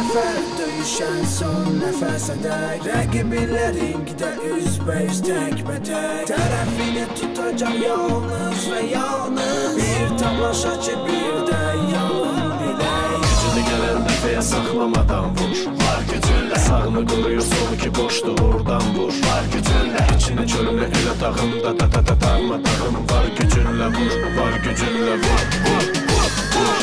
nəfər döyüşən son nəfəsədək Rəqiblər ringdə üzbəüz təkbətək Tərəfini tutacaq yalnız və yalnız Bir tamaşaçı bir də yalın bilək Gücünü gələn dəfəyə saxlamadan vur Var gücünlə sağını qoruyur solu ki boşdur oradan vur Var gücünlə içini çölünü elə dağımda darma dağım Var gücünlə vur, var gücünlə vur Vur, vur, vur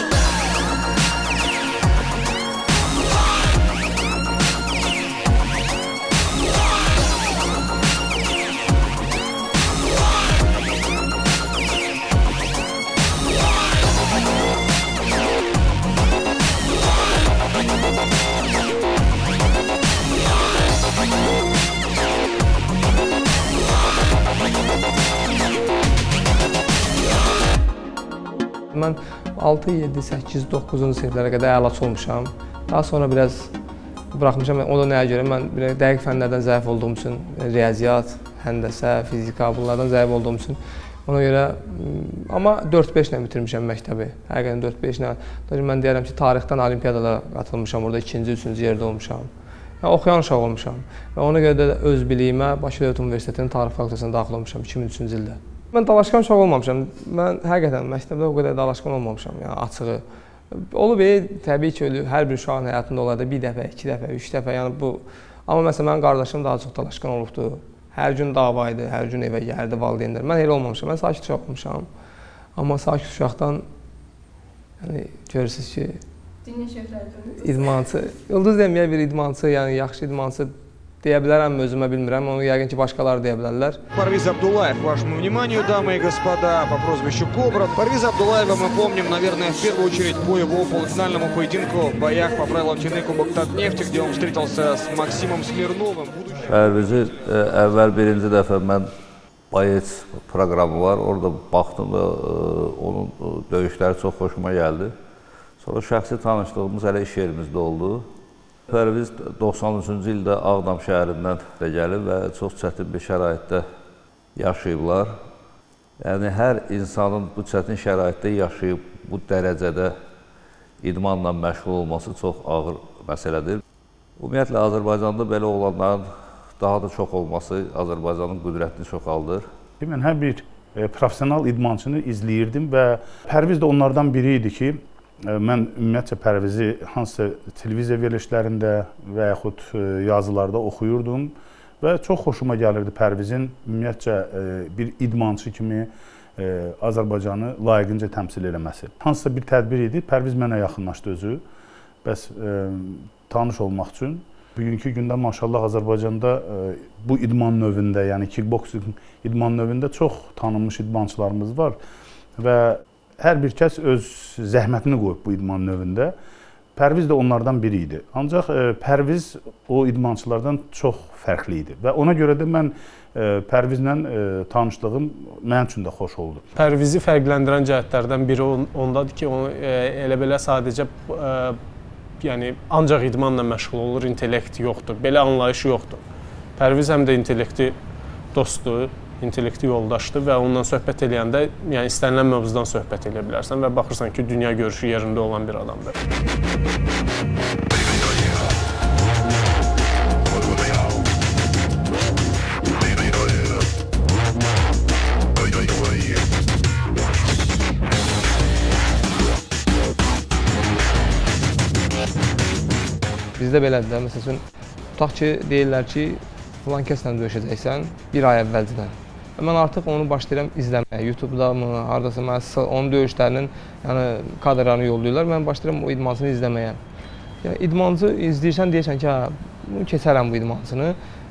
Mən 6, 7, 8, 9-cu siniflərə qədər əlaçı olmuşam. Daha sonra biraz buraxmışam. O da nəyə görə? Mən dəqiq fənlərdən zəif olduğum üçün, riyaziyyat, həndəsə, fizika, bunlardan zəif olduğum üçün. Ona görə, amma 4-5 ilə bitirmişəm məktəbi. Həqiqətən 4-5 ilə. Mən deyərəm ki, tarixdən olimpiyadalara qatılmışam, orada 2-ci, 3-cü yerdə olmuşam. Oxuyan uşaq olmuşam. Və ona görə də öz biliyimə Bakı Dövlət Universitetinin tarix fakültəsinə daxil olmuşam 2003-cü ildə. Mən dalaşqan uşaq olmamışam. Mən həqiqətən məktəbdə o qədər dalaşqan olmamışam, yəni açığı. Olub, təbii ki, hər bir uşağın həyatında olar da bir dəfə, 2 dəfə, 3 dəfə, yəni bu. Amma məsələn, mənim qardaşım daha çox dalaşqan olubdu. Hər gün davaydı, hər gün evə gəldi, valideynlər. Mən elə olmamışam, mən sakit uşaq olmuşam. Amma sakit uşaqdan, yəni görürsünüz ki, dünya şöhrətini idmançı, ulduz deməyək bir idmançı, yəni yaxşı idmançı deyə bilərəm, özümə bilmirəm, onu yəqin ki, başqaları deyə bilərlər. Парвиз Абдуллаев, вашему вниманию, дамы и господа, по прозвищу Кобра. Парвиза Абдуллаева мы помним, наверное, в первую очередь по его полуфинальному поединку в боях по правилам чины Кубок Татнефти, где он встретился с Максимом Смирновым. Pərvizi əvvəl birinci dəfə mən Bayec proqramı var, orada baxdım və onun döyüşləri çox xoşuma gəldi. Sonra şəxsi tanışlığımız hələ iş yerimizdə oldu. Pərviz 93-cü ildə Ağdam şəhərindən də gəlib və çox çətin bir şəraitdə yaşayıblar. Yəni, hər insanın bu çətin şəraitdə yaşayıb, bu dərəcədə idmanla məşğul olması çox ağır məsələdir. Ümumiyyətlə, Azərbaycanda belə oğlanların daha da çox olması Azərbaycanın qüdrətini çoxaldır. Mən hər bir profesional idmançını izləyirdim və Pərviz də onlardan biri idi ki, mən ümumiyyətcə Pərvizi hansısa televiziya verilişlərində və yaxud yazılarda oxuyurdum və çox xoşuma gəlirdi Pərvizin ümumiyyətcə bir idmançı kimi Azərbaycanı layiqincə təmsil eləməsi. Hansısa bir tədbir idi, Pərviz mənə yaxınlaşdı özü, bəs tanış olmaq üçün. Bugünkü gündə maşallah Azərbaycanda bu idman növündə, yəni kickboxing idman növündə çox tanınmış idmançılarımız var və hər bir kəs öz zəhmətini qoyub bu idman növündə. Pərviz də onlardan biri idi. Ancaq Pərviz o idmançılardan çox fərqli idi və ona görə də mən Pərvizlə tanışlığım mənim üçün də xoş oldu. Pərvizi fərqləndirən cəhətlərdən biri ondadır ki, elə belə sadəcə yəni ancaq idmanla məşğul olur, intellekti yoxdur. Belə anlayış yoxdur. Pərviz həm də intellekti dostdur, intellekti yoldaşdır və ondan söhbət eləyəndə yəni istənilən mövzudan söhbət eləyə bilərsən və baxırsan ki, dünya görüşü yerində olan bir adamdır. Bizdə belədir də, məsəl üçün, tutaq ki, deyirlər ki, filan kəslə döyüşəcəksən bir ay əvvəlcədən. Mən artıq onu başlayıram izləməyə, YouTube-da mı, haradasa mənə onun döyüşlərinin kadrlarını yollayırlar, mən başlayıram o idmancını izləməyə. İdmancı izləyirsən, deyirsən ki, bunu keçərəm bu idmancını.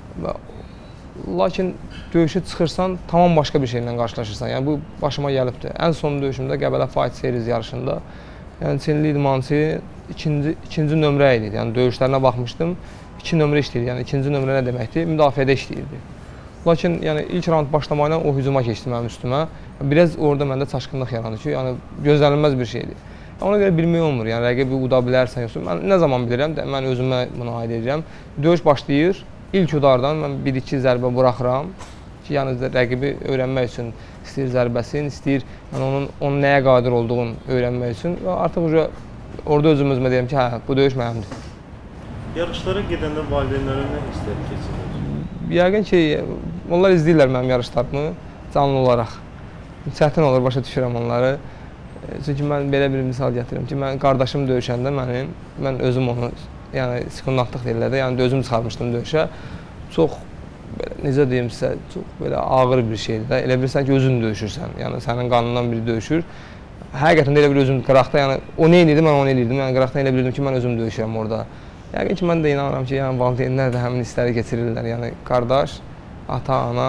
Lakin döyüşə çıxırsan, tamam başqa bir şeylə qarşılaşırsan. Yəni, bu başıma gəlibdir. Ən son döyüşümdə Qəbələ Fight Series yarışında Çinli idmançı ikinci nömrə idi. Yəni, döyüşlərinə baxmışdım, 2 nömrə işləyirdi. Yəni, ikinci nömrə nə deməkdir? Müdafiədə işləyirdi. Lakin ilk raund başlamaqla o hücuma keçdi mənim üstümə. Biraz orada məndə çaşqınlıq yarandı ki, gözlənilməz bir şeydir. Ona görə bilmək olmur, yəni rəqibi uda bilərsən yoxsa. Mən nə zaman bilirəm, mən özümə bunu aid edirəm. Döyüş başlayır, ilk udardan mən 1-2 zərbə buraxıram ki, yəni rəqibi öyrənmək üçün istəyir zərbəsin, istəyir onun nəyə qadir olduğunu öyrənmək üçün. Və artıq orada özümə deyirəm ki, hə, bu döyüş mənimdir. Yarışlara gedəndə valideynlərə nə hisslər keçirir? Yəqin ki, onlar izləyirlər mənim yarışlarımı canlı olaraq. Çətin olur, başa düşürəm onları. Çünki mən belə bir misal gətirirəm ki, mən qardaşım döyüşəndə mən özüm onu, yəni sekundantlıq deyirlər də, yəni özüm çıxarmışdım döyüşə. Çox, necə deyim sizə, çox belə ağır bir şeydir də. Elə bilirsən ki, özün döyüşürsən, yəni sənin qanından biri döyüşür. Həqiqətən də elə bir özüm qıraqda, yəni o nə edirdi, mən onu eləyirdim. Yəni qıraqdan elə bilirdim ki, mən özüm döyüşürəm orada. Yəqin ki, mən də inanıram ki, yəni valideynlər də həmin hissləri keçirirlər. Yəni qardaş, ata, ana.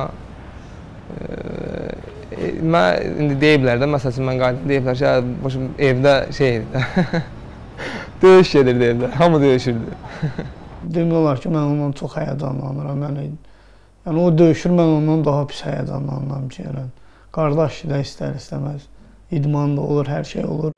Mən indi deyiblər də, məsəl üçün mən qayıdım, deyiblər ki, evdə şeydir, döyüş gedir deyiblər, hamı döyüşürdü. Demək olar ki, mən ondan çox həyəcanlanıram. Yəni o döyüşür, mən ondan daha pis həyəcanlanıram ki, yəni qardaş da istər-istəməz idman da olur, hər şey olur.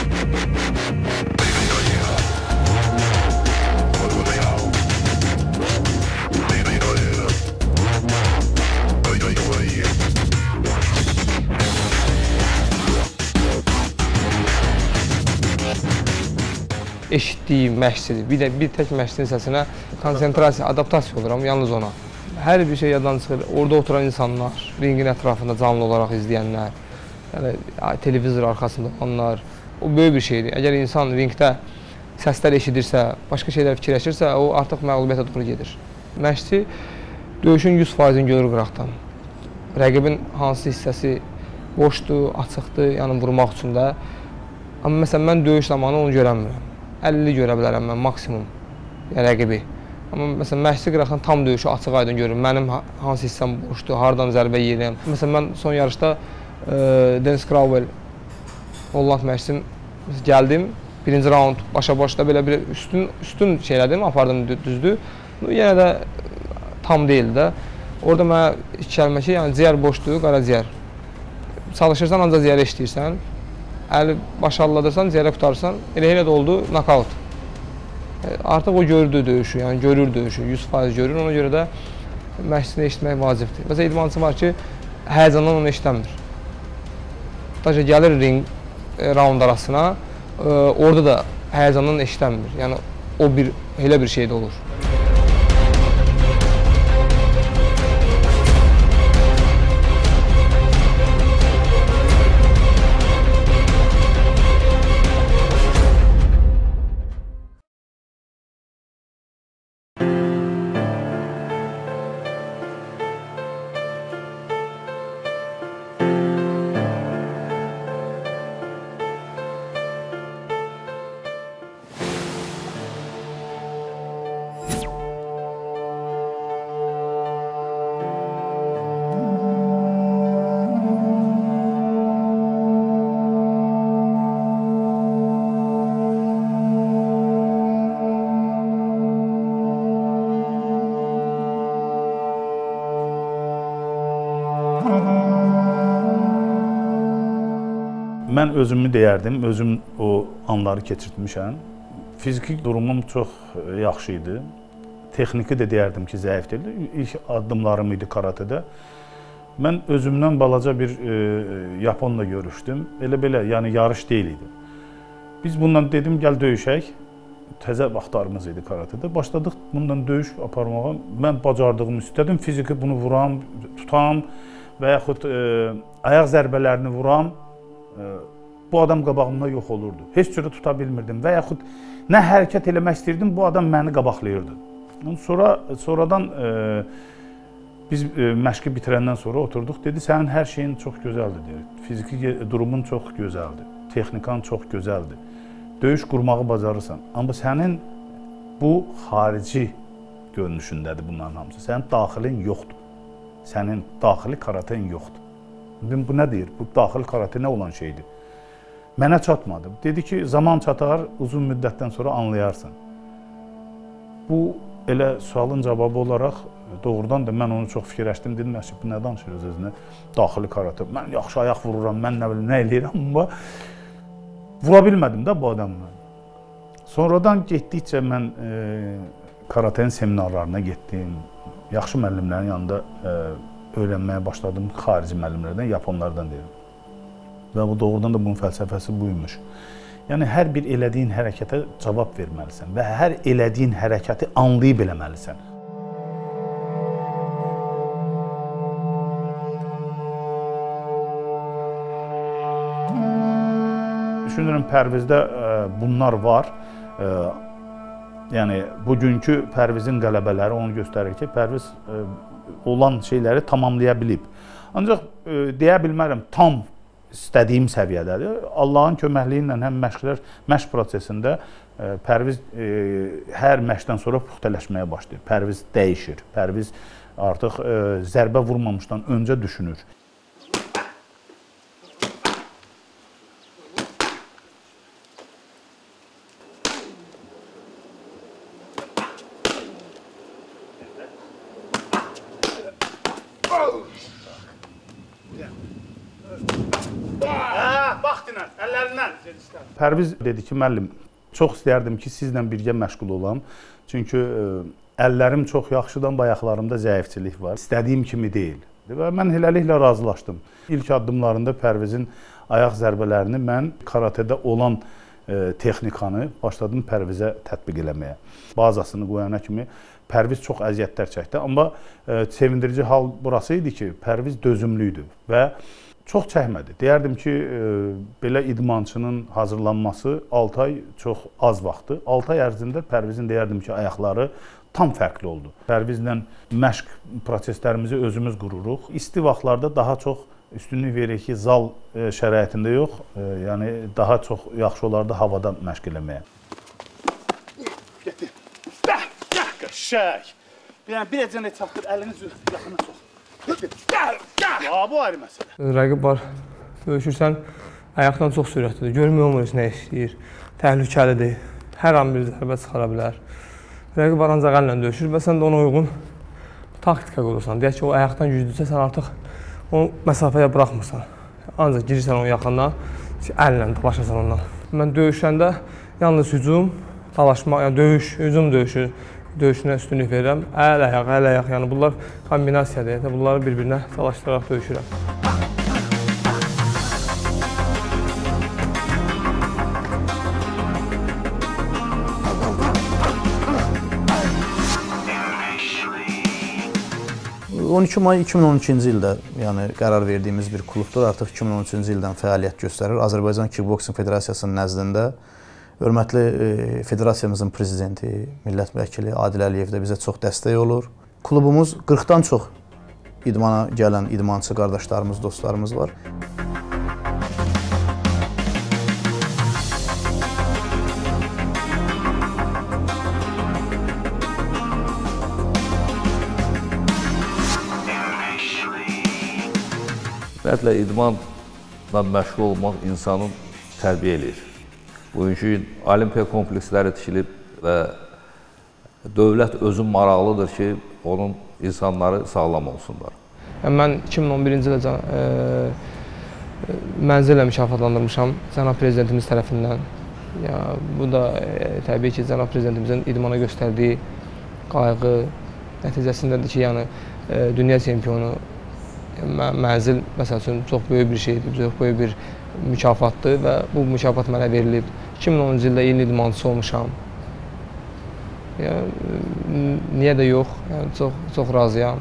Eşitdiyim məşqçidir. Bir tək məşqçinin səsinə konsentrasiya, adaptasiya oluram, yalnız ona. Hər bir şey yaddan çıxır. Orada oturan insanlar, ringin ətrafında canlı olaraq izləyənlər, yəni televizor arxasında olanlar, o böyük bir şeydir. Əgər insan ringdə səslər eşidirsə, başqa şeylər fikirləşirsə, o artıq məğlubiyyətə doğru gedir. Məşqçi döyüşün 100%-ni görür qıraqdan. Rəqibin hansı hissəsi boşdur, açıqdır, yəni vurmaq üçün də. Amma məsələn, mən döyüş zamanı onu görəmirəm. 50 görə bilərəm mən maksimum, yəni rəqibi. Amma məsələn, məşqçi qıraqdan tam döyüşü açıq aydın görürüm. Mənim hansı hissəm boşdur, hardan zərbə yeyirəm. Məsələn, mən son yarışda Dennis Crowell, Holland məşqçim gəldim. Birinci raund başa-başda belə bir üstün şeylədim, apardım düzdür. Yenə də tam deyildi də. Orada mənə iki kəlmə ki, yəni ciyər boşdur, qaraciyər. Çalışırsan, ancaq ciyərə işləyirsən. Əli başa alladırsan, ciyərə qutarırsan, elə də oldu, knockout. Artıq o gördü döyüşü, yəni görür döyüşü, 100% görür. Ona görə də məşqçini eşitmək vacibdir. Məsələn, idmançı var ki, həyəcandan onu eşitəmir. Daca gəlir ring raund arasına, orada da həyəcandan eşitəmir. Yəni, o elə bir şey də olur. Mən özümü deyərdim, özüm o anları keçirtmişəm. Fiziki durumum çox yaxşı idi. Texniki də deyərdim ki, zəif deyildi. İlk addımlarım idi karatedə. Mən özümdən balaca bir Yaponla görüşdüm. Elə-belə, yəni yarış deyil idi. Biz bundan dedim, gəl döyüşək. Təzə vaxtlarımız idi karatedə. Başladıq bundan döyüş aparmağa. Mən bacardığımı istədim. Fiziki bunu vuram, tutam və yaxud ayaq zərbələrini vuram. Bu adam qabağımda yox olurdu. Heç cürə tuta bilmirdim və yaxud nə hərəkət eləmək istəyirdim, bu adam məni qabaqlayırdı. Sonradan biz məşqi bitirəndən sonra oturduq, dedi, sənin hər şeyin çox gözəldir, deyir. Fiziki durumun çox gözəldir, texnikan çox gözəldir. Döyüş qurmağı bacarırsan, amma sənin bu xarici görünüşündədir bunların hamısı. Sənin daxilin yoxdur, sənin daxili karaten yoxdur. Bu nə deyir? Bu daxili karate nə olan şeydir? Mənə çatmadı. Dedi ki, zaman çatar, uzun müddətdən sonra anlayarsan. Bu elə sualın cavabı olaraq doğrudan da mən onu çox fikirləşdim. Dedim, bu nə danışır öz-özünə? Daxili karate. Mən yaxşı ayaq vururam, mən nə bilim, nə eləyirəm, amma vura bilmədim də bu adamla. Sonradan getdikcə mən karatenin seminarlarına getdim. Yaxşı müəllimlərin yanında öyrənməyə başladım, xarici müəllimlərdən, Yaponlardan deyirəm. Və bu doğrudan da bunun fəlsəfəsi buymuş. Yəni hər bir elədiyin hərəkətə cavab verməlisən və hər elədiyin hərəkəti anlayıb eləməlisən. Düşünürəm Pərvizdə bunlar var. Yəni bugünkü Pərvizin qələbələri onu göstərir ki, Pərviz olan şeyləri tamamlaya bilib. Ancaq deyə bilmərəm tam istədiyim səviyyədədir. Allahın köməkliyi ilə həm məşqlər, məşq prosesində Pərviz hər məşqdən sonra puxtələşməyə başlayır. Pərviz dəyişir. Pərviz artıq zərbə vurmamışdan öncə düşünür. Pərviz dedi ki, müəllim, çox istəyərdim ki, sizlə birgə məşğul olam. Çünki əllərim çox yaxşıdan, ayaqlarımda zəifçilik var. İstədiyim kimi deyil. Və mən eləliklə razılaşdım. İlk addımlarında Pərvizin ayaq zərbələrini mən karatedə olan texnikanı başladım Pərvizə tətbiq eləməyə. Bazasını qoyana kimi Pərviz çox əziyyətlər çəkdi. Amma sevindirici hal burası idi ki, Pərviz dözümlü idi və çox çəkmədi. Deyərdim ki, belə idmançının hazırlanması 6 ay çox az vaxtdır. 6 ay ərzində Pərvizin deyərdim ki, ayaqları tam fərqli oldu. Pərvizlə məşq proseslərimizi özümüz qururuq. İsti vaxtlarda daha çox üstünlük veririk ki, zal şəraitində yox, yəni daha çox yaxşı olardı havada məşq eləməyə. Gətir. Qəşəng. Yəni, bir əcənə çatdır, əliniz yaxına çox. Bu ayrı məsələ. Rəqib var, döyüşürsən, ayaqdan çox sürətlidir, görmək olmur nə istəyir, təhlükəlidir, hər an bir zərbə çıxara bilər. Rəqib var ancaq əllə döyüşür və sən də ona uyğun taktika qurursan. Deyək ki, o ayaqdan güclüsə, sən artıq o məsafəyə buraxmırsan. Ancaq girirsən onun yaxından, əllə dalaşırsan ondan. Mən döyüşəndə yalnız hücum, dalaşma, yəni döyüş, hücum döyüşünə üstünlük verirəm. Əl, ayaq, yəni bunlar kombinasiyadır. Bunları bir-birinə dalaşdıraraq döyüşürəm. ...12 may 2012-ci ildə qərar verdiyimiz bir klubdur. Artıq 2013-cü ildən fəaliyyət göstərir. Azərbaycan Kickboxing Federasiyasının nəzdində hörmətli federasiyamızın prezidenti, millət vəkili Adil Əliyev də bizə çox dəstək olur. Klubumuz 40-dan çox idmana gələn idmançı qardaşlarımız, dostlarımız var. Ümumiyyətlə, idmanla məşğul olmaq insanın tərbiyə eləyir. Bugünkü gün olimpiya kompleksləri tikilib və dövlət özün maraqlıdır ki, onun insanları sağlam olsunlar. Mən 2011-ci ildə mənzillə mükafatlandırmışam cənab prezidentimiz tərəfindən. Bu da təbii ki, cənab prezidentimizin idmana göstərdiyi qayğı nəticəsindədir ki, dünya çempionu mənzil, məsəl üçün, çox böyük bir şeydir, çox böyük bir mükafatdır və bu mükafat mənə verilib. 2010-cu ildə ilin idmançısı olmuşam. Niyə də yox, çox razıyam.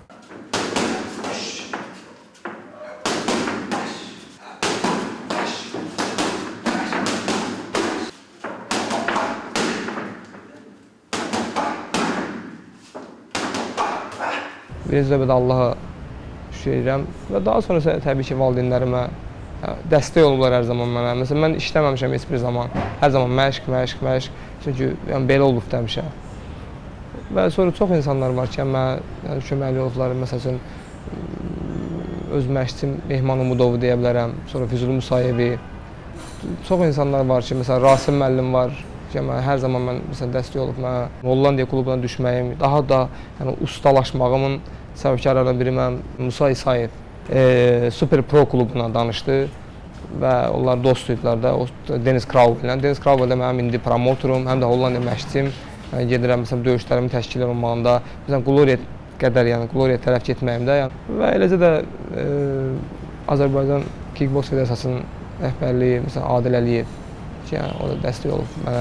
Birinci növbədə Allaha şükür edirəm və daha sonra təbii ki, valideynlərimə dəstək olublar hər zaman mənə. Məsələn, mən işləməmişəm heç bir zaman. Hər zaman məşq. Çünki belə olub demişəm. Və sonra çox insanlar var ki, mənə köməkli olublar. Məsəl üçün, öz məşqçim Mehman Umudovu deyə bilərəm. Sonra Füzuli Musayevi. Çox insanlar var ki, məsələn, Rasim müəllim var. Hər zaman mən dəstək olub mənə. Hollandiya klubuna düşməyim, daha da ustalaşmağımın səbəbkarlarından biri mən Musa İsayev. Super Pro klubuna danışdı və onlar dost idilər də, Deniz Krauvel ilə. Deniz Krauvel də mənim indi promotorum, həm də Hollandiya məşqçim. Gedirəm, döyüşlərimi təşkil olmağında, Gloriya qədər, Gloriya tərəf getməyimdə. Və eləcə də Azərbaycan Kickbox Federasiyasının rəhbərliyi, Adil Əliyev ki, yəni o da dəstək olub mənə.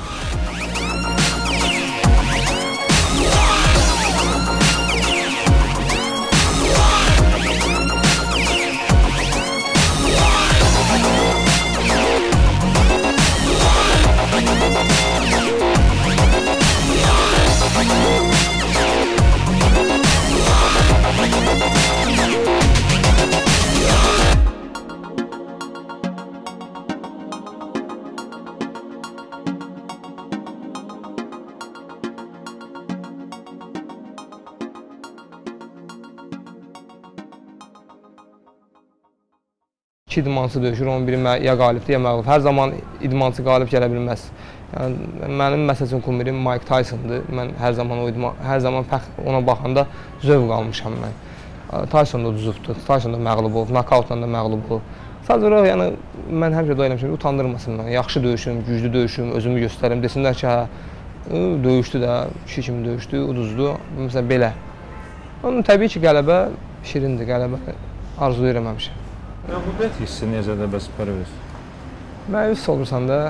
İki idmançı döyüşür, onun biri ya qalibdir, ya məğlub. Hər zaman idmançı qalib gələ bilməz. Yəni mənim məsələn kumirim Mike Tyson'dur. Mən hər zaman ona baxanda zövq almışam mən. Tyson da uduzubdur, Tyson da məğlub olub, nokautla da məğlub olub. Sadəcə olaraq yəni mən həmişə dua eləmişəm, utandırmasın məni. Yaxşı döyüşüm, güclü döyüşüm, özümü göstərim. Desinlər ki, hə, döyüşdü də, kişi kimi döyüşdü, uduzdu. Məsələn belə. Onun təbii ki, qələbə şirindir, qələbə arzulayıram həmişə. Məğlubiyyət hissi necədir bəs Pərviz? Məyus olursan da,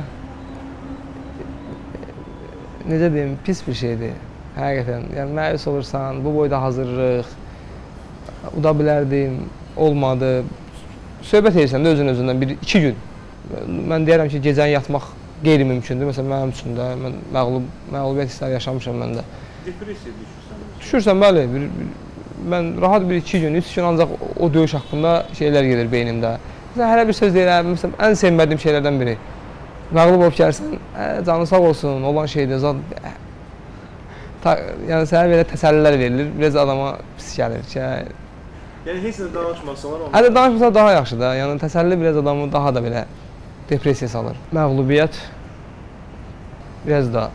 necə deyim, pis bir şeydir, həqiqətən. Yəni, məyus olursan, bu boyda hazırlıq, uda bilərdim, olmadı. Söhbət edirsən də özündən 1-2 gün. Mən deyərəm ki, gecəni yatmaq qeyri-mümkündür. Məsələn, mənim üçün də, mən məğlubiyyət hissləri yaşamışam mən də. Depressiya düşürsən? Düşürsən, bəli. Mən rahat 1-2 gün, 3 gün ancaq o döyüş haqqında şeylər gedir beynimdə. Məsələn, hələ bir söz deyirəm, məsələn, ən sevmədiyim şeylərdən biri. Məğlub olub gəlsən, canı sağ olsun, olan şeydir. Yəni, sənə belə təsəllilər verilir, biraz adama pis gəlir ki, yəni, heç nə danışmasalar olmaz. Hətta danışmasalar daha yaxşıdır da, yəni təsəlli biraz adamı daha da belə depressiya salır. Məğlubiyyət biraz da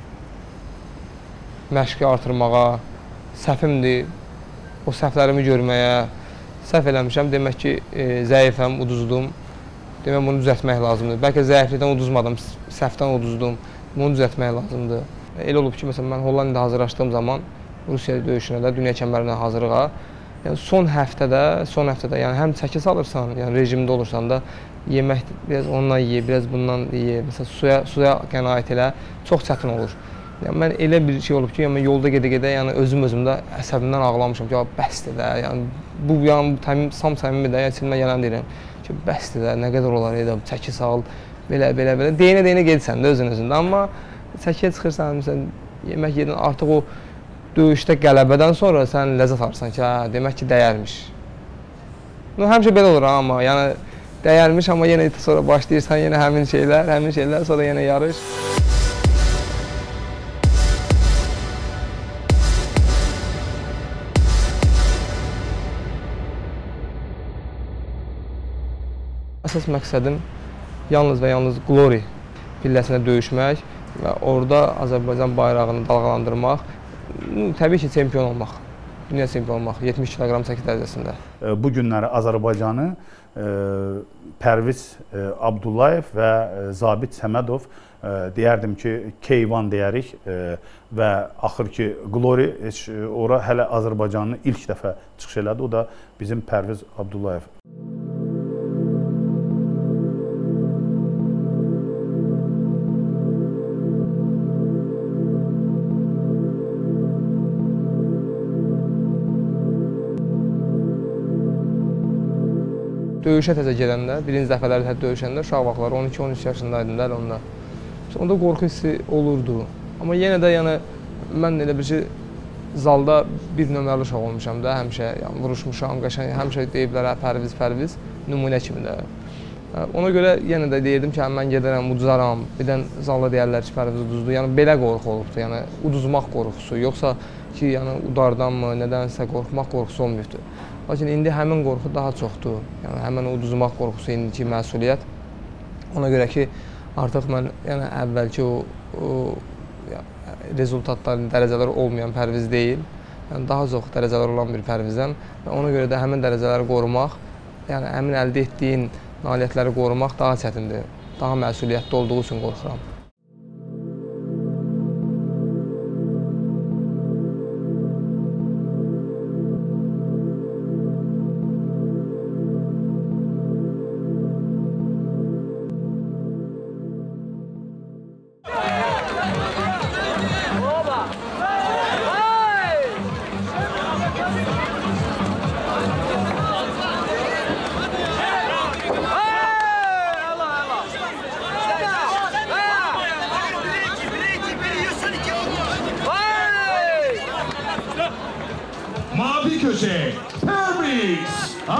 məşqi artırmağa, səhvimdir, o səhvlərimi görməyə, səhv eləmişəm, demək ki, zəifəm, uduzdum, demək bunu düzəltmək lazımdır. Bəlkə zəiflikdən uduzmadım, səhvdən uduzdum, bunu düzəltmək lazımdır. Elə olub ki, məsələn, mən Hollandiyada hazırlaşdığım zaman Rusiya döyüşünə də, dünya kəmərinə hazırlığa, yəni son həftədə, yəni həm çəki salırsan, yəni rejimdə olursan da, yemək biraz ondan ye, biraz bundan ye, məsələn, suya qənaət elə, çox çətin olur. Yəni, mən elə bir şey olub ki, yəni, yolda gedə-gedə, yəni özümdə əsəbimdən ağlamışam ki, bəsdir də, yəni, bu, sam səmimi də, yəni, silmə gələn deyirəm ki, bəsdir də, nə qədər olar, çəki sal, belə, deyinə gedirsən də özün-özündə, amma çəkiyə çıxırsan, məsələn, yemək yedin, artıq o döyüşdə qələbədən sonra sən ləzzət alırsan ki, hə, demək ki, dəyərmiş. Həmişə belə olur, amma, yəni, dəyərmiş, amma yenə sonra başlayırsan, yenə həmin şeylər, sonra yenə yarış. Əsas məqsədim yalnız və yalnız Glory pilləsində döyüşmək və orada Azərbaycan bayrağını dalğalandırmaq, təbii ki, çempion olmaq, dünya çempion olmaq, 70 kg çəki dərəcəsində. Bu günləri Azərbaycanı Pərviz Abdullayev və Zabit Səmədov, deyərdim ki, K1 deyərik və axır ki, Glory ora hələ Azərbaycanı ilk dəfə çıxış elədi, o da bizim Pərviz Abdullayev. Döyüşə təzə gedəndə, birinci dəfələri döyüşəndə uşaq vaxtları 12-13 yaşındaydım da onda. Onda qorxu hissi olurdu. Amma yenə də yəni mən elə bir şey zalda bir nömrəli uşaq olmuşam da həmişə, yəni vuruşmuşam, qəşəng həmişə deyiblər Pərviz, nümunə kimi də. Ona görə yenə də deyirdim ki, mən gedərəm, uduzaram. Birdən zalda deyərlər ki, Pərviz uduzdu. Yəni belə qorxu olubdu, yəni uduzmaq qorxusu, yoxsa ki, yəni udardanmı, nədənsə qorxmaq qorxusu olmayıbdı. Lakin indi həmin qorxu daha çoxdur. Yəni həmin uduzmaq qorxusu, indiki məsuliyyət. Ona görə ki, artıq mən yəni əvvəlki o rezultatların, dərəcələri olmayan Pərviz deyil. Yəni daha çox dərəcələr olan bir Pərvizəm və ona görə də həmin dərəcələri qorumaq, yəni həmin əldə etdiyin nailiyyətləri qorumaq daha çətindir. Daha məsuliyyətli olduğu üçün qorxuram. köşe Pərviz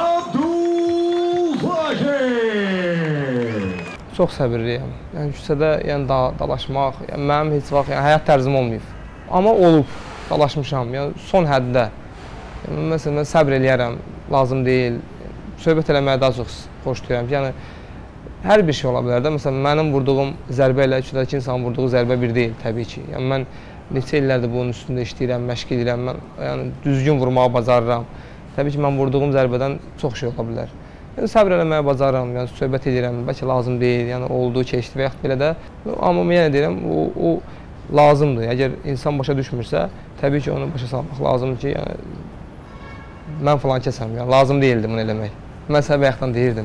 Abdullayev. Çox səbirliyəm. Yəni küçədə dalaşmaq, yəni mənim heç vaxt həyat tərzim olmayıb. Amma olub, dalaşmışam. Yəni son həddə. Yəni məsələn mən səbr eləyərəm, lazım deyil. Söhbət eləməyə daha çox xoşlayıram. Yəni hər bir şey ola bilər də. Məsələn mənim vurduğum zərbə ilə küçədəki insanın vurduğu zərbə bir deyil təbii ki. Yəni mən neçə illərdir bunun üstündə işləyirəm, məşq edirəm. Mən yəni düzgün vurmağı bacarıram. Təbii ki mən vurduğum zərbədən çox şey ola bilər. Yəni səbr eləməyə bacarıram, yəni söhbət edirəm, bəlkə lazım deyil, yəni oldu, keçdi və yaxud belə də. Amma yenə deyirəm, o lazımdır. Əgər insan başa düşmürsə, təbii ki onu başa salmaq lazımdır ki, yəni mən falan kəsəm, yəni lazım deyildi bunu eləmək. Mən sənə bayaqdan deyirdim.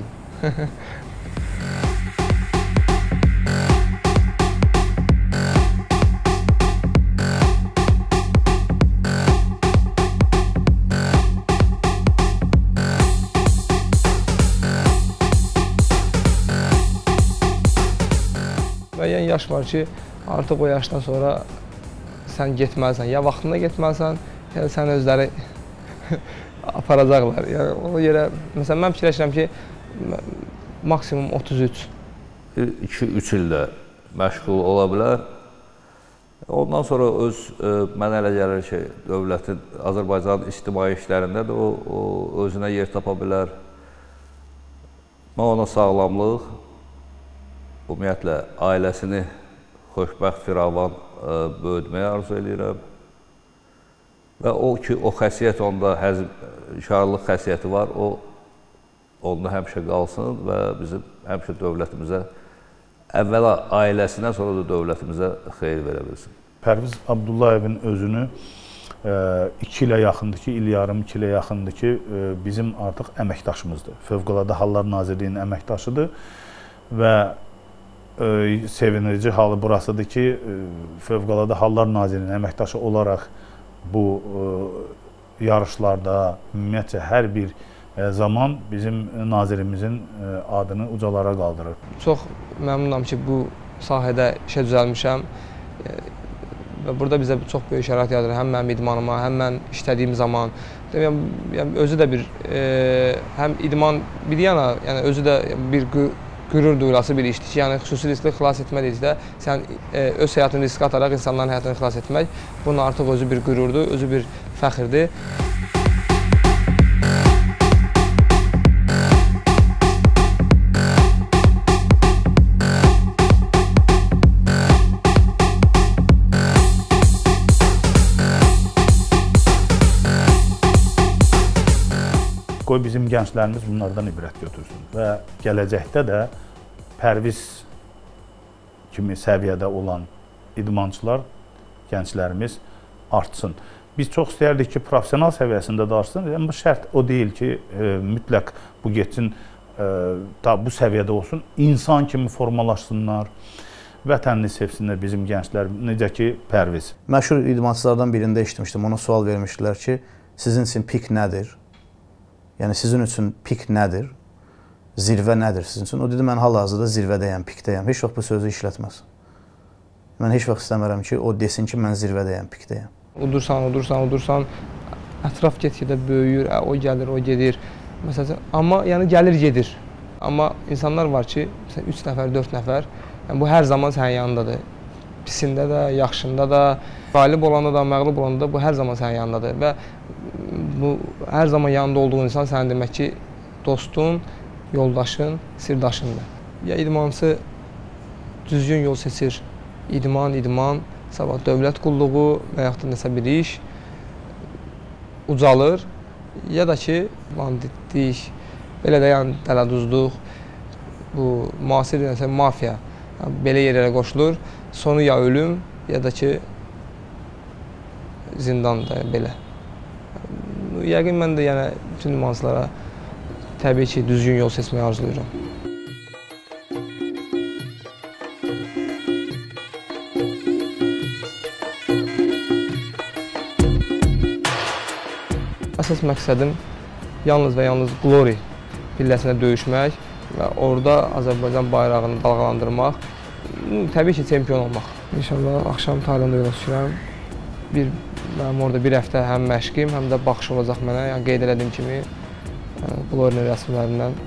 Müəyyən yaş var ki, artıq o yaşdan sonra sən getməlisən, ya vaxtında getməlisən, ya da səni özləri aparacaqlar. Yəni ona görə, məsələn, mən fikirləşirəm ki, maksimum 33. 2-3 ildə məşğul ola bilər. Ondan sonra mənə elə gəlir ki, dövlətin, Azərbaycanın ictimai işlərində də o özünə yer tapa bilər. Mən ona sağlamlıq, ümumiyyətlə, ailəsini xoşbəxt, firavan böyütməyə arzu edirəm. Və o ki, o xəsiyyət onda, şarlıq xəsiyyəti var, o onda həmişə qalsın və bizim həmişə dövlətimizə, əvvəla ailəsinə, sonra da dövlətimizə xeyir verə bilsin. Pərviz Abdullayevin özünü 2 ilə yaxındır ki, il yarım 2 ilə yaxındır ki, bizim artıq əməkdaşımızdır. Fövqəladə Hallar Nazirliyinin əməkdaşıdır və sevindirici halı burasıdır ki, Fövqəladə Hallar Nazirliyinin əməkdaşı olaraq bu yarışlarda, ümumiyyətcə hər bir zaman bizim nazirimizin adını ucalara qaldırır. Çox məmnunam ki, bu sahədə işə düzəlmişəm və burada bizə çox böyük şərait yaradır. Həm mənim idmanıma, həm mən işlədiyim zaman. Yəni özü də bir, həm idman bir yana, yəni özü də bir qürur duyulası bir işdir ki, yəni xüsusi riskli xilas etmə dedikdə, sən öz həyatını riskə ataraq insanların həyatını xilas etmək, bunun artıq özü bir qürurdur, özü bir fəxirdir. Qoy bizim gənclərimiz bunlardan ibrət götürsün və gələcəkdə də Pərviz kimi səviyyədə olan idmançılar, gənclərimiz artsın. Biz çox istəyərdik ki, profesional səviyyəsində də artsın, amma şərt o deyil ki, mütləq bu getsin, bu səviyyədə olsun, insan kimi formalaşsınlar, vətənini sevsinlər bizim gənclər, necə ki, Pərviz. Məşhur idmançılardan birində işləmişdim, ona sual vermişdilər ki, sizin üçün pik nədir? Yəni sizin üçün pik nədir? Zirvə nədir sizin üçün? O dedi, mən hal-hazırda zirvədəyəm, pikdəyəm. Heç vaxt bu sözü işlətməz. Mən heç vaxt istəmərəm ki, o desin ki, mən zirvədəyəm, pikdəyəm. Udursan, ətraf get-gedə böyüyür, o gəlir, o gedir. Məsələn, amma yəni gəlir, gedir. Amma insanlar var ki, məsələn, 3 nəfər, 4 nəfər, yəni bu hər zaman sənin yanındadır. Pisində də, yaxşında da, qalib olanda da, məğlub olanda da bu hər zaman sənin yanındadır. Və bu hər zaman yanında olduğun insan sənin demək ki, dostun, yoldaşın, sirdaşındır. Ya idmançı düzgün yol seçir, idman, sabah dövlət qulluğu və yaxud da nəsə bir iş ucalır, ya da ki, banditlik, belə də yəni dələduzluq, bu müasir nəsə mafiya belə yerlərə qoşulur, sonu ya ölüm, ya da ki, zindanda belə. Yəqin mən də yəni bütün idmançılara təbii ki, düzgün yol seçməyi arzulayıram. Əsas məqsədim yalnız və yalnız Glory pilləsində döyüşmək və orada Azərbaycan bayrağını dalğalandırmaq, təbii ki, çempion olmaq. İnşallah axşam taliyində yola düşürəm. Mənim orada bir həftə həm məşqim, həm də baxış olacaq mənə. Yəni qeyd elədiyim kimi Blorner rəsmlərindən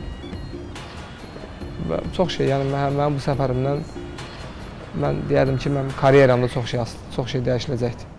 çox şey, yəni mənim bu səfərimdən mən deyərdim ki, mənim karyeramda çox şey dəyişiləcəkdir.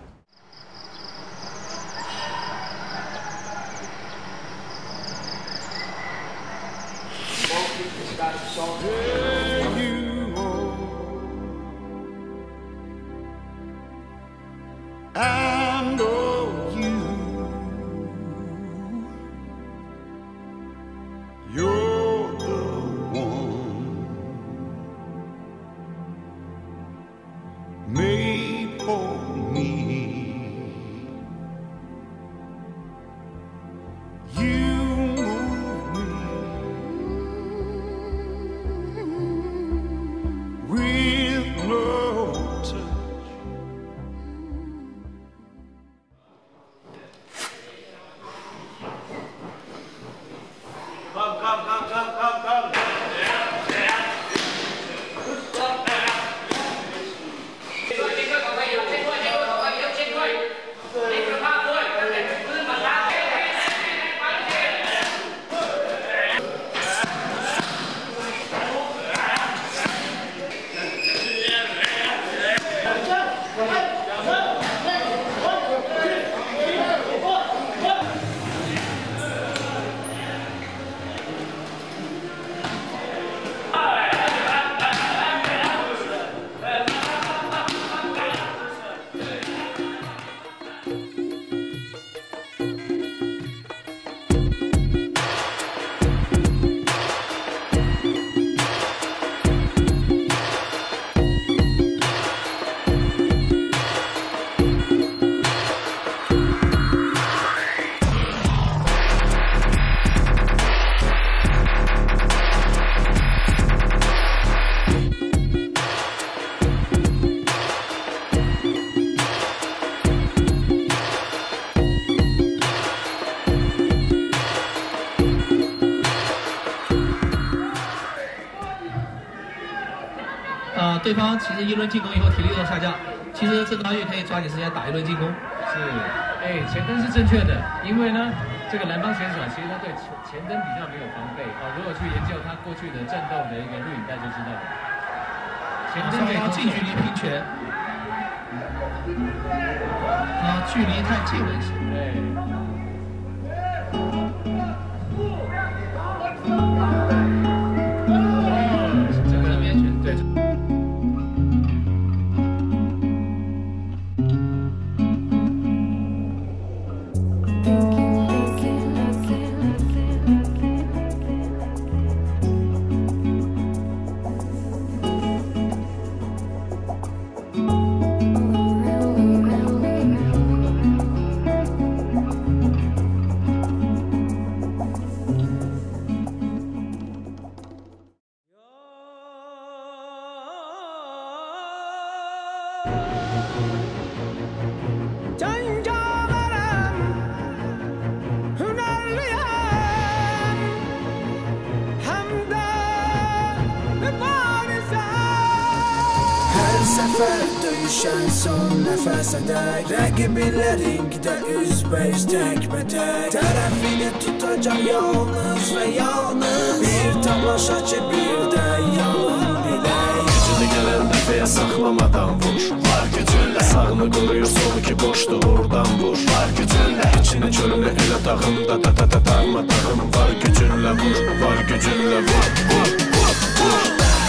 对方其实一轮进攻以后体力都下降，其实郑大玉可以抓紧时间打一轮进攻。 是，哎，前蹬是正确的，因为呢，这个南方选手其实他对前蹬比较没有防备啊。如果去研究他过去的战斗的一个录影带就知道了。前蹬可以近距离拼拳，距离太近了一些。 对。 Səfər döyüşən son nəfəsədək Rəqiblər ringdə üzbəüz təkbətək Tərəfini tutacaq yalnız və yalnız Bir tamaşaçı bir də yalan bilək Gücünü gələn dəfəyə saxlamadan vur Var gücünlə sağını qoruyur solu ki boşdur oradan vur Var gücünlə içini çölünü elə dağımda darma dağım Var gücünlə vur, var gücünlə vur, vur, vur, vur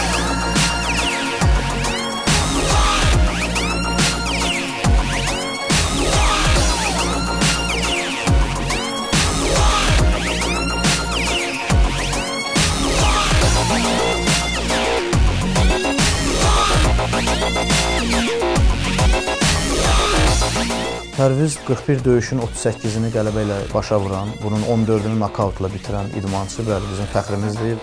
Pərviz 41 döyüşün 38-ni qələbə ilə başa vuran, bunun 14-ünü nokautla bitirən idmançı bəli bizim fəxrimizdir.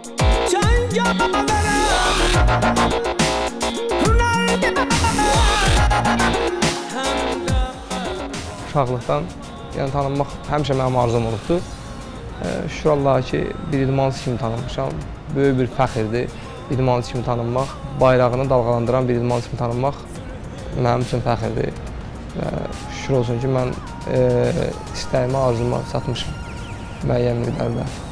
Uşaqlıqdan yəni tanınmaq həmişə mənim arzum olubdur. Şükür Allaha ki, bir idmançı kimi tanınmışam. Böyük bir fəxirdir idmançı kimi tanınmaq. Bayrağını dalğalandıran bir idmançı kimi tanınmaq mənim üçün fəxirdir. Və şükür olsun ki, mən istəyimə, arzuma çatmışam müəyyən miqdarda.